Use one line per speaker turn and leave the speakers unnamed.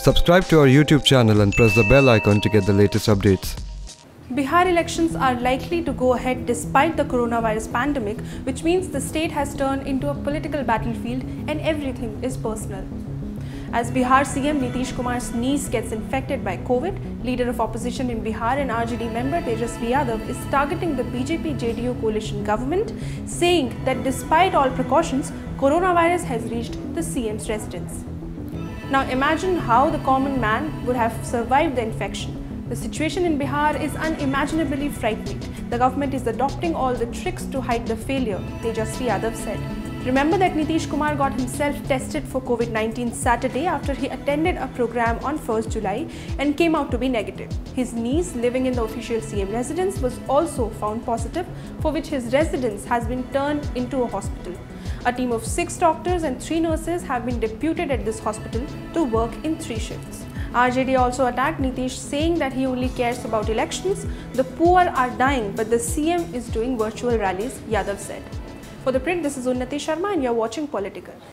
Subscribe to our YouTube channel and press the bell icon to get the latest updates.
Bihar elections are likely to go ahead despite the coronavirus pandemic, which means the state has turned into a political battlefield and everything is personal. As Bihar CM Nitish Kumar's niece gets infected by COVID, leader of opposition in Bihar and RJD member Tejasvi Yadav is targeting the BJP-JDU coalition government, saying that despite all precautions, coronavirus has reached the CM's residence. Now imagine how the common man would have survived the infection. The situation in Bihar is unimaginably frightening. The government is adopting all the tricks to hide the failure, Tejasvi Yadav said. Remember that Nitish Kumar got himself tested for COVID-19 Saturday after he attended a program on 1st July and came out to be negative. His niece, living in the official CM residence, was also found positive, for which his residence has been turned into a hospital. A team of 6 doctors and 3 nurses have been deputed at this hospital to work in 3 shifts. RJD also attacked Nitish, saying that he only cares about elections. The poor are dying, but the CM is doing virtual rallies, Yadav said. For The Print, this is Unnati Sharma and you are watching Political.